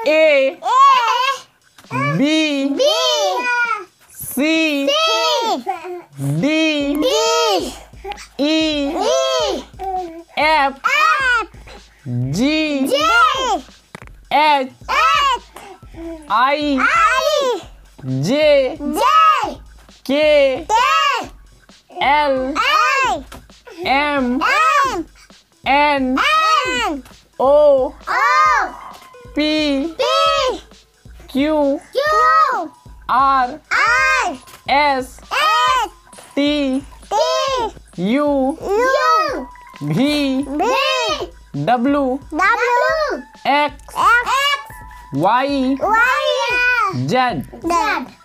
A B C D E F G H I J K L M N O P Q R S T U V W X Y Z